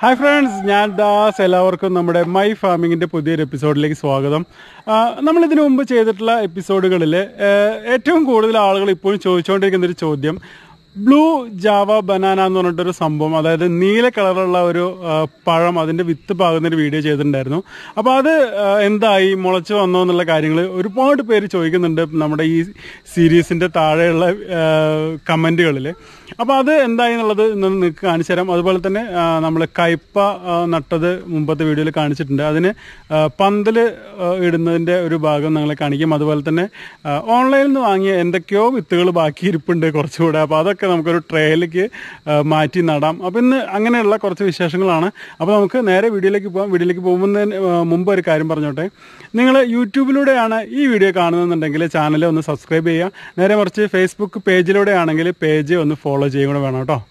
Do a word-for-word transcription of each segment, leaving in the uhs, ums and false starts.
Hi friends, ഞാൻ ദാസ്. എല്ലാവർക്കും നമ്മുടെ മൈ ഫാമിങ്ങിൻ്റെ പുതിയൊരു എപ്പിസോഡിലേക്ക് സ്വാഗതം. നമ്മളിതിനു മുമ്പ് ചെയ്തിട്ടുള്ള എപ്പിസോഡുകളിൽ ഏറ്റവും കൂടുതൽ ആളുകൾ ഇപ്പോഴും ചോദിച്ചുകൊണ്ടിരിക്കുന്നൊരു ചോദ്യം, ബ്ലൂ ജാവ ബനാന എന്ന് പറഞ്ഞിട്ടൊരു സംഭവം, അതായത് നീല കളറുള്ള ഒരു പഴം, അതിൻ്റെ വിത്ത് പാകുന്നൊരു വീഡിയോ ചെയ്തിട്ടുണ്ടായിരുന്നു. അപ്പോൾ അത് എന്തായി, മുളച്ച് വന്നോ എന്നുള്ള കാര്യങ്ങൾ ഒരുപാട് പേര് ചോദിക്കുന്നുണ്ട് നമ്മുടെ ഈ സീരീസിൻ്റെ താഴെയുള്ള കമൻറ്റുകളിൽ. അപ്പോൾ അത് എന്തായി എന്നുള്ളത് ഇന്ന് നിങ്ങൾക്ക് കാണിച്ചു തരാം. അതുപോലെ തന്നെ നമ്മൾ കയ്പ നട്ടത് മുമ്പത്തെ വീഡിയോയിൽ കാണിച്ചിട്ടുണ്ട്. അതിന് പന്തൽ ഇടുന്നതിൻ്റെ ഒരു ഭാഗം നിങ്ങളെ കാണിക്കും. അതുപോലെ തന്നെ ഓൺലൈനിൽ നിന്ന് വാങ്ങിയ എന്തൊക്കെയോ വിത്തുകൾ ബാക്കി ഇരിപ്പുണ്ട് കുറച്ചുകൂടെ. അപ്പോൾ അതൊക്കെ നമുക്കൊരു ട്രേയിലേക്ക് മാറ്റി നടാം. അപ്പോൾ ഇന്ന് അങ്ങനെയുള്ള കുറച്ച് വിശേഷങ്ങളാണ്. അപ്പോൾ നമുക്ക് നേരെ വീഡിയോയിലേക്ക് പോകാം. വീഡിയോയിലേക്ക് പോകുന്നതിന് മുമ്പ് ഒരു കാര്യം പറഞ്ഞോട്ടെ. നിങ്ങൾ യൂട്യൂബിലൂടെയാണ് ഈ വീഡിയോ കാണുന്നതെന്നുണ്ടെങ്കിൽ ചാനൽ ഒന്ന് സബ്സ്ക്രൈബ് ചെയ്യുക. നേരെ മറിച്ച് ഫേസ്ബുക്ക് പേജിലൂടെ ആണെങ്കിൽ പേജ് ഒന്ന് ഫോളോ ചെയ്യുക കൂടെ വേണം കേട്ടോ.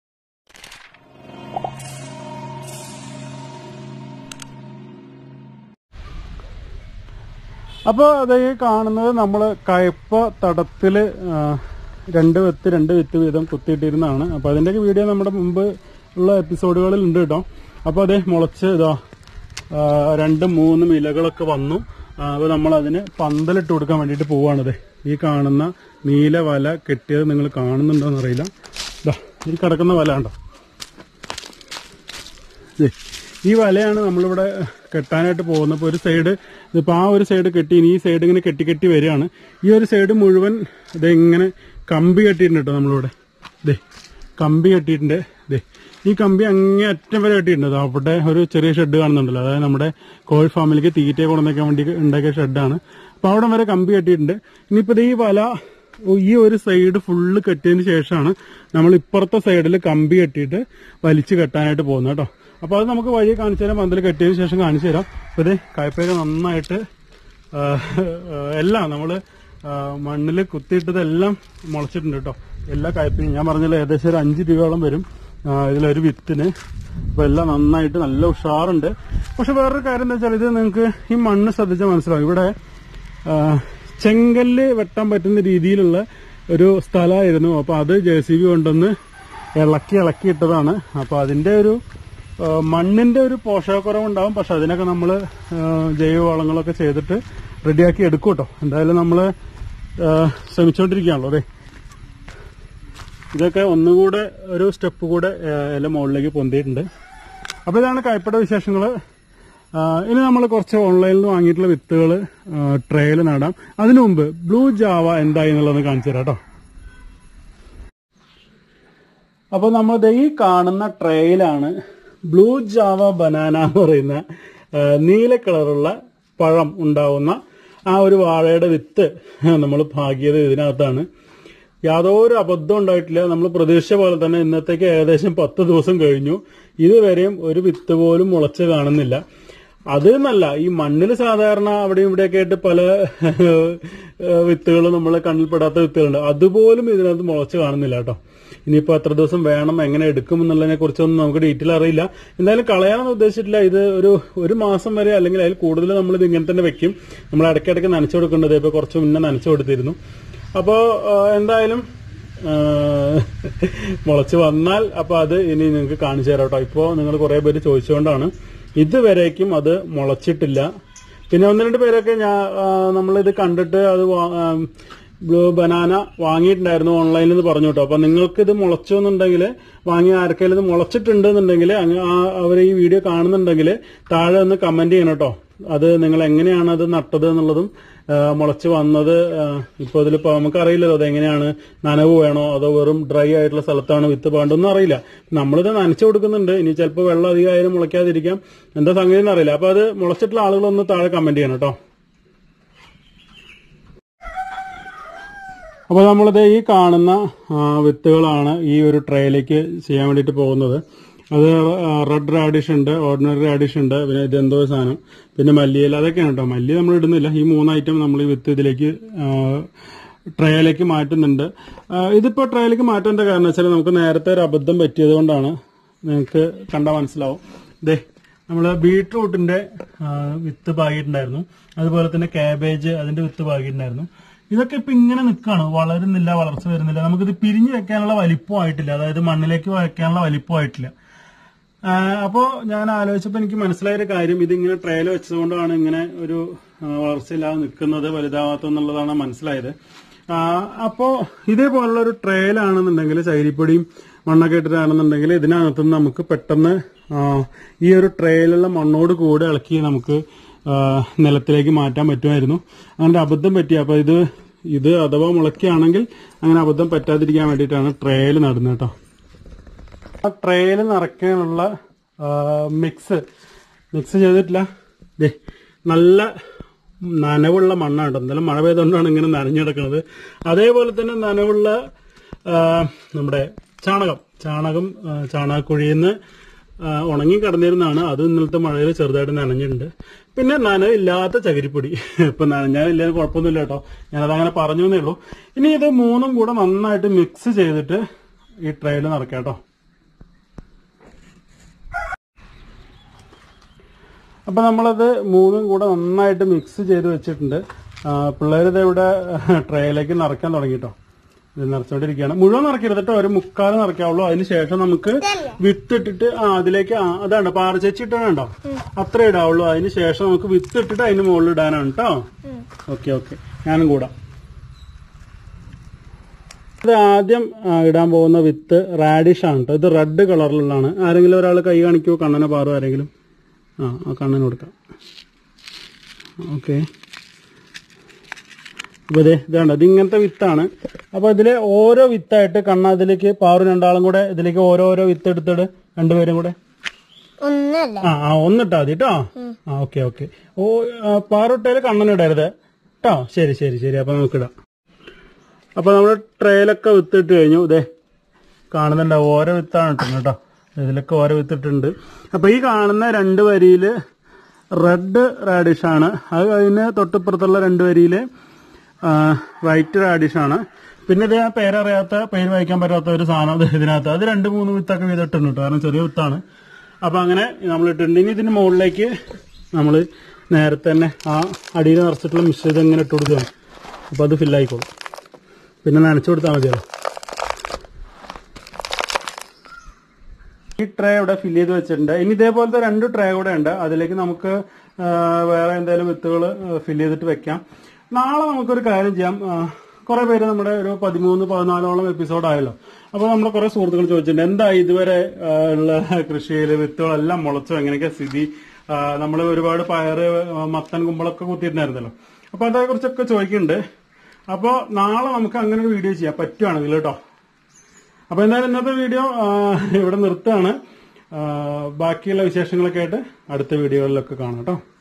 അപ്പോൾ അത് കാണുന്നത് നമ്മൾ കയ്പ തടത്തിൽ രണ്ട് വിത്ത് രണ്ട് വിത്ത് വീതം കുത്തിയിട്ടിരുന്നതാണ്. അപ്പോൾ അതിൻ്റെയൊക്കെ വീഡിയോ നമ്മുടെ മുമ്പ് ഉള്ള എപ്പിസോഡുകളിൽ ഉണ്ട് കേട്ടോ. അപ്പോൾ അതേ മുളച്ച് ഇതാ രണ്ടും മൂന്നും ഇലകളൊക്കെ വന്നു. അപ്പോൾ നമ്മളതിന് പന്തലിട്ട് കൊടുക്കാൻ വേണ്ടിയിട്ട് പോവുകയാണത്. ഈ കാണുന്ന നീല വല കെട്ടിയത് നിങ്ങൾ കാണുന്നുണ്ടോയെന്ന് അറിയില്ല. ഇതാ ഈ കിടക്കുന്ന വല ഉണ്ടോ, ഈ വലയാണ് നമ്മളിവിടെ കെട്ടാനായിട്ട് പോകുന്നത്. ഇപ്പോൾ ഒരു സൈഡ് ഇതിപ്പോൾ ആ ഒരു സൈഡ് കെട്ടി, ഇനി ഈ സൈഡ് ഇങ്ങനെ കെട്ടി കെട്ടി വരികയാണ്. ഈ ഒരു സൈഡ് മുഴുവൻ ഇതെങ്ങനെ കമ്പി കെട്ടിയിട്ടുണ്ട് കേട്ടോ. നമ്മളിവിടെ ഇതേ കമ്പി കെട്ടിയിട്ടുണ്ട്. ഇതേ ഈ കമ്പി അങ്ങേ അറ്റം വരെ കെട്ടിയിട്ടുണ്ട്. അവിടെ ഒരു ചെറിയ ഷെഡ് കാണുന്നുണ്ടല്ലോ, അതായത് നമ്മുടെ കോഴി ഫാമിലേക്ക് തീറ്റയെ കൊണ്ടുവന്നേക്കാൻ വേണ്ടി ഉണ്ടാക്കിയ ഷെഡാണ്. അപ്പോൾ അവിടെ വരെ കമ്പി കെട്ടിയിട്ടുണ്ട്. ഇനിയിപ്പോൾ ഈ വല ഈ ഒരു സൈഡ് ഫുള്ള് കെട്ടിയതിന് ശേഷമാണ് നമ്മൾ ഇപ്പുറത്തെ സൈഡിൽ കമ്പി കെട്ടിയിട്ട് വലിച്ചു കെട്ടാനായിട്ട് പോകുന്നത് കേട്ടോ. അപ്പോൾ അത് നമുക്ക് വഴി കാണിച്ചു തരാം. പന്തൽ കെട്ടിയതിന് ശേഷം കാണിച്ചു തരാം. അപ്പോൾ ഇതേ കായ്പയൊക്കെ നന്നായിട്ട് എല്ലാം നമ്മൾ മണ്ണിൽ കുത്തിയിട്ടതെല്ലാം മുളച്ചിട്ടുണ്ട് കേട്ടോ. എല്ലാ കായ്പയും ഞാൻ പറഞ്ഞല്ലോ ഏകദേശം ഒരു അഞ്ച് രൂപയോളം വരും ഇതിലൊരു വിത്തിന്. അപ്പോൾ എല്ലാം നന്നായിട്ട് നല്ല ഉഷാറുണ്ട്. പക്ഷെ വേറൊരു കാര്യം എന്താ വെച്ചാൽ, ഇത് നിങ്ങൾക്ക് ഈ മണ്ണ് ശ്രദ്ധിച്ചാൽ മനസ്സിലാവും. ഇവിടെ ചെങ്കല്ല് വെട്ടാൻ പറ്റുന്ന രീതിയിലുള്ള ഒരു സ്ഥലമായിരുന്നു. അപ്പോൾ അത് ജെ സി ബി കൊണ്ടൊന്ന് ഇളക്കി ഇളക്കി ഇട്ടതാണ്. അപ്പോൾ അതിൻ്റെ ഒരു മണ്ണിൻ്റെ ഒരു പോഷകക്കുറവുണ്ടാവും. പക്ഷെ അതിനൊക്കെ നമ്മൾ ജൈവവളങ്ങളൊക്കെ ചെയ്തിട്ട് റെഡിയാക്കി എടുക്കും കേട്ടോ. എന്തായാലും നമ്മൾ ശ്രമിച്ചുകൊണ്ടിരിക്കുകയാണല്ലോ. അതെ ഇതൊക്കെ ഒന്നുകൂടെ ഒരു സ്റ്റെപ്പ് കൂടെ എല്ലാം മുകളിലേക്ക് പൊന്തിയിട്ടുണ്ട്. അപ്പോൾ ഇതാണ് കയ്പയുടെ വിശേഷങ്ങൾ. ഇനി നമ്മൾ കുറച്ച് ഓൺലൈനിൽ നിന്ന് വാങ്ങിയിട്ടുള്ള വിത്തുകൾ ട്രേയിൽ നടാം. അതിനു മുമ്പ് ബ്ലൂ ജാവ എന്തായി എന്നുള്ളത് കാണിച്ചു തരാം കേട്ടോ. അപ്പോൾ നമ്മൾ ഈ കാണുന്ന ട്രേയിലാണ് ബ്ലൂ ജാവ ബനാന എന്ന് പറയുന്ന നീല കളറുള്ള പഴം ഉണ്ടാവുന്ന ആ ഒരു വാഴയുടെ വിത്ത് നമ്മൾ പാകിയത് ഇതിനകത്താണ്. യാതൊരു അബദ്ധം ഉണ്ടായിട്ടില്ല. നമ്മൾ പ്രതീക്ഷിച്ച പോലെ തന്നെ ഇന്നത്തേക്ക് ഏകദേശം പത്ത് ദിവസം കഴിഞ്ഞു. ഇതുവരെയും ഒരു വിത്ത് പോലും മുളച്ച് കാണുന്നില്ല. അത് എന്നല്ല, ഈ മണ്ണിൽ സാധാരണ അവിടെയും ഇവിടെയൊക്കെ ആയിട്ട് പല വിത്തുകളും നമ്മളെ കണ്ണിൽപ്പെടാത്ത വിത്തുകളുണ്ട്. അതുപോലും ഇതിനകത്ത് മുളച്ച് കാണുന്നില്ല കേട്ടോ. ഇനിയിപ്പോൾ എത്ര ദിവസം വേണം, എങ്ങനെ എടുക്കും എന്നുള്ളതിനെ കുറിച്ചൊന്നും നമുക്ക് ഡീറ്റെയിൽ അറിയില്ല. എന്തായാലും കളയാനൊന്നും ഉദ്ദേശിച്ചിട്ടില്ല. ഇത് ഒരു ഒരു മാസം വരെ അല്ലെങ്കിൽ അതിൽ കൂടുതൽ നമ്മളിത് ഇങ്ങനെ തന്നെ വെക്കും. നമ്മൾ ഇടയ്ക്കിടയ്ക്ക് നനച്ചു കൊടുക്കേണ്ടത് ഇപ്പോൾ കുറച്ച് മുന്നേ നനച്ചു കൊടുത്തിരുന്നു. അപ്പോൾ എന്തായാലും മുളച്ച് വന്നാൽ അപ്പോൾ അത് ഇനി നിങ്ങൾക്ക് കാണിച്ചു തരാം കേട്ടോ. ഇപ്പോൾ നിങ്ങൾ കുറേ പേര് ചോദിച്ചുകൊണ്ടാണ്. ഇതുവരേക്കും അത് മുളച്ചിട്ടില്ല. പിന്നെ ഒന്ന് രണ്ട് പേരൊക്കെ ഞാൻ നമ്മളിത് കണ്ടിട്ട് അത് ബ്ലൂ ബനാന വാങ്ങിയിട്ടുണ്ടായിരുന്നു ഓൺലൈനിൽ നിന്ന് പറഞ്ഞു കേട്ടോ. അപ്പൊ നിങ്ങൾക്ക് ഇത് മുളച്ചു എന്നുണ്ടെങ്കിൽ, വാങ്ങിയ ആർക്കെങ്കിലും ഇത് മുളച്ചിട്ടുണ്ട് എന്നുണ്ടെങ്കിൽ, അവർ ഈ വീഡിയോ കാണുന്നുണ്ടെങ്കിൽ താഴെ ഒന്ന് കമന്റ് ചെയ്യണം കേട്ടോ. അത് നിങ്ങൾ എങ്ങനെയാണ് അത് നട്ടത് എന്നുള്ളതും മുളച്ച് വന്നത്. ഇപ്പോൾ ഇതിലിപ്പോൾ നമുക്കറിയില്ലല്ലോ അതെങ്ങനെയാണ്, നനവ് വേണോ അതോ വെറും ഡ്രൈ ആയിട്ടുള്ള സ്ഥലത്താണ് വിത്ത് പാണ്ടൊന്നും അറിയില്ല. നമ്മളിത് നനച്ചു കൊടുക്കുന്നുണ്ട്. ഇനി ചിലപ്പോൾ വെള്ളം അധികമായാലും മുളയ്ക്കാതിരിക്കാം, എന്താ സംഗതി എന്നറിയില്ല. അപ്പൊ അത് മുളച്ചിട്ടുള്ള ആളുകളൊന്ന് താഴെ കമന്റ് ചെയ്യണം കേട്ടോ. അപ്പോൾ നമ്മളിത് ഈ കാണുന്ന വിത്തുകളാണ് ഈ ഒരു ട്രേയിലേക്ക് ചെയ്യാൻ വേണ്ടിയിട്ട് പോകുന്നത്. അത് റെഡ് റാഡിഷ് ഉണ്ട്, ഓർഡിനറി റാഡിഷ് ഉണ്ട്, പിന്നെ ഇതെന്തോ സാധനം, പിന്നെ മല്ലിയില, അതൊക്കെയാണ് കേട്ടോ. മല്ലി നമ്മൾ ഇടുന്നില്ല. ഈ മൂന്ന് ഐറ്റം നമ്മൾ ഈ വിത്ത് ഇതിലേക്ക് ട്രേയിലേക്ക് മാറ്റുന്നുണ്ട്. ഇതിപ്പോൾ ട്രേയിലേക്ക് മാറ്റേണ്ട കാരണം വെച്ചാൽ നമുക്ക് നേരത്തെ ഒരു അബദ്ധം പറ്റിയത് കൊണ്ടാണ്. നിങ്ങൾക്ക് കണ്ടാൽ മനസ്സിലാവും. ദേ നമ്മൾ ബീട്രൂട്ടിന്റെ വിത്ത് പാകിയിട്ടുണ്ടായിരുന്നു, അതുപോലെ തന്നെ കാബേജ് അതിന്റെ വിത്ത് പാകിയിട്ടുണ്ടായിരുന്നു. ഇതൊക്കെ ഇപ്പൊ ഇങ്ങനെ നിൽക്കുകയാണ്, വളരുന്നില്ല, വളർച്ച വരുന്നില്ല. നമുക്കിത് പിരിഞ്ഞു വെക്കാനുള്ള വലിപ്പമായിട്ടില്ല, അതായത് മണ്ണിലേക്ക് വെക്കാനുള്ള വലിപ്പമായിട്ടില്ല. അപ്പോ ഞാൻ ആലോചിച്ചപ്പോ എനിക്ക് മനസ്സിലായ ഒരു കാര്യം, ഇതിങ്ങനെ ട്രയൽ വെച്ചതുകൊണ്ടാണ് ഇങ്ങനെ ഒരു വളർച്ചയില്ലാതെ നിൽക്കുന്നത്, വലുതാവാത്തെന്നുള്ളതാണ് മനസ്സിലായത്. അപ്പോ ഇതേപോലുള്ള ഒരു ട്രയലാണെന്നുണ്ടെങ്കിൽ, ചകിരിപ്പൊടിയും മണ്ണൊക്കെ ഇട്ടിട്ടാണെന്നുണ്ടെങ്കിൽ ഇതിനകത്തുനിന്ന് നമുക്ക് പെട്ടെന്ന് ഈ ഒരു ട്രയലുള്ള മണ്ണോട് കൂടെ ഇളക്കി നമുക്ക് നിലത്തിലേക്ക് മാറ്റാൻ പറ്റുമായിരുന്നു. അങ്ങനെ അബദ്ധം പറ്റി. അപ്പൊ ഇത് ഇത് അഥവാ മുളയ്ക്കുകയാണെങ്കിൽ അങ്ങനെ അബദ്ധം പറ്റാതിരിക്കാൻ വേണ്ടിയിട്ടാണ് ട്രയൽ നടുന്നത് കേട്ടോ. ആ ട്രയൽ നിറയ്ക്കാനുള്ള മിക്സ് മിക്സ് ചെയ്തിട്ടില്ല. ദേ നല്ല നനവുള്ള മണ്ണാണ്. എന്തായാലും മഴ പെയ്തുകൊണ്ടാണ് ഇങ്ങനെ നനഞ്ഞു കിടക്കുന്നത്. അതേപോലെ തന്നെ നനവുള്ള നമ്മുടെ ചാണകം ചാണകം ചാണകക്കുഴിയിൽ നിന്ന് ഉണങ്ങി കിടന്നിരുന്നാണ്. അത് ഇന്നലത്തെ മഴയിൽ ചെറുതായിട്ട് നനഞ്ഞിട്ടുണ്ട്. പിന്നെ നനവില്ലാത്ത ചകിരിപ്പൊടി. ഇപ്പൊ നനഞ്ഞാലില്ല, കുഴപ്പമൊന്നുമില്ല കേട്ടോ, ഞാനത് അങ്ങനെ പറഞ്ഞു എന്നേ ഉള്ളൂ. ഇനി ഇത് മൂന്നും കൂടെ നന്നായിട്ട് മിക്സ് ചെയ്തിട്ട് ഈ ട്രേയിൽ നിറയ്ക്കാം കേട്ടോ. അപ്പൊ നമ്മളത് മൂന്നും കൂടെ നന്നായിട്ട് മിക്സ് ചെയ്ത് വെച്ചിട്ടുണ്ട്. പിള്ളേരിത് ഇവിടെ ട്രേയിലേക്ക് നിറയ്ക്കാൻ തുടങ്ങിട്ടോ. ഇത് നിറച്ചോണ്ടിരിക്കുകയാണ്. മുഴുവൻ നിറയ്ക്കരുത് കേട്ടോ, ഒരു മുക്കാല് നിറയ്ക്കാവുള്ളൂ. അതിനുശേഷം നമുക്ക് വിത്തിട്ടിട്ട് ആ അതിലേക്ക് അതാണ് പാറച്ചേച്ചി ഇട്ടാണോ, അത്ര ഇടാവുള്ളൂ. അതിനുശേഷം നമുക്ക് വിത്തിട്ടിട്ട് അതിന് മുകളിൽ ഇടാനാണ് കേട്ടോ. ഓക്കെ ഓക്കെ, ഞാനും കൂടാം. ഇത് ആദ്യം ഇടാൻ പോകുന്ന വിത്ത് റാഡിഷ് ആണ് കേട്ടോ. ഇത് റെഡ് കളറിലുള്ളതാണ്. ആരെങ്കിലും ഒരാൾ കൈ കാണിക്കുമോ? കണ്ണനെ പാറോ ആരെങ്കിലും? ആ ആ കണ്ണന് കൊടുക്കാം. ഓക്കെ, അപ്പൊ ഇതേ ഇതാണ്, ഇത് ഇങ്ങനത്തെ വിത്താണ്. അപ്പൊ ഇതില് ഓരോ വിത്തായിട്ട് കണ്ണ ഇതിലേക്ക് പാറു രണ്ടാളും കൂടെ ഇതിലേക്ക് ഓരോരോ വിത്ത് എടുത്തിട്ട് രണ്ടുപേരും കൂടെ ആ ആ ഒന്നിട്ടാ മതി കേട്ടോ. ആ ഓക്കെ ഓക്കെ. ഓ പാറുട്ടേല് കണ്ണനിടരുത് കേട്ടോ. ശരി ശരി ശരി. അപ്പൊ നമുക്കിടാം. അപ്പൊ നമ്മള് ട്രേയിലൊക്കെ വിത്തിട്ട് കഴിഞ്ഞു. ഇതേ കാണുന്നുണ്ടാവും, ഓരോ വിത്താണ് ഇട്ടുന്നത് കേട്ടോ. ഇതിലൊക്കെ ഓരോ വിത്തിട്ടുണ്ട്. അപ്പൊ ഈ കാണുന്ന രണ്ട് വരിയില് റെഡ് റാഡിഷ് ആണ്. അത് കഴിഞ്ഞ് തൊട്ടിപ്പുറത്തുള്ള രണ്ട് വരിയില് വൈറ്റ് റാഡിഷ് ആണ്. പിന്നെ ഇത് ഞാൻ പേരറിയാത്ത, പേര് വായിക്കാൻ പറ്റാത്ത ഒരു സാധനം ഇതിനകത്ത്. അത് രണ്ട് മൂന്ന് വിത്തൊക്കെ വീതിട്ടുണ്ട് കേട്ടോ, കാരണം ചെറിയ വിത്താണ്. അപ്പൊ അങ്ങനെ നമ്മൾ ഇട്ടിട്ടുണ്ട്. ഇനി ഇതിന് മുകളിലേക്ക് നമ്മൾ നേരത്തെ തന്നെ ആ അടിയിൽ നിറച്ചിട്ടുള്ള മിശ്രിതം ഇങ്ങനെ ഇട്ട് കൊടുക്കുകയാണ്. അപ്പൊ അത് ഫില്ലായിക്കോളും. പിന്നെ നനച്ചു കൊടുത്താൽ മതിയല്ലോ. ഈ ട്രേ ഇവിടെ ഫില്ല് ചെയ്ത് വെച്ചിട്ടുണ്ട്. ഇനി ഇതേപോലത്തെ രണ്ട് ട്രേ കൂടെ ഉണ്ട്. അതിലേക്ക് നമുക്ക് വേറെ എന്തെങ്കിലും വിത്തുകൾ ഫില്ല് ചെയ്തിട്ട് വെക്കാം. നാളെ നമുക്കൊരു കാര്യം ചെയ്യാം. കുറെ പേര് നമ്മുടെ ഒരു പതിമൂന്ന് പതിനാലോളം എപ്പിസോഡായല്ലോ. അപ്പൊ നമ്മുടെ കുറെ സുഹൃത്തുക്കൾ ചോദിച്ചിട്ടുണ്ട്, എന്താ ഇതുവരെ ഉള്ള കൃഷിയിൽ വിത്തുകളെല്ലാം മുളച്ചോ, എങ്ങനെയൊക്കെ സ്ഥിതി? നമ്മൾ ഒരുപാട് പയറ്, മത്തൻ, കുമ്പളൊക്കെ കുത്തിയിട്ടുണ്ടായിരുന്നല്ലോ. അപ്പൊ അതേക്കുറിച്ചൊക്കെ ചോദിക്കുന്നുണ്ട്. അപ്പോൾ നാളെ നമുക്ക് അങ്ങനെ ഒരു വീഡിയോ ചെയ്യാം പറ്റുവാണെങ്കിൽ കേട്ടോ. അപ്പൊ എന്തായാലും ഇന്നത്തെ വീഡിയോ ഇവിടെ നിർത്തുകയാണ്. ബാക്കിയുള്ള വിശേഷങ്ങളൊക്കെ ആയിട്ട് അടുത്ത വീഡിയോകളിലൊക്കെ കാണാം കേട്ടോ.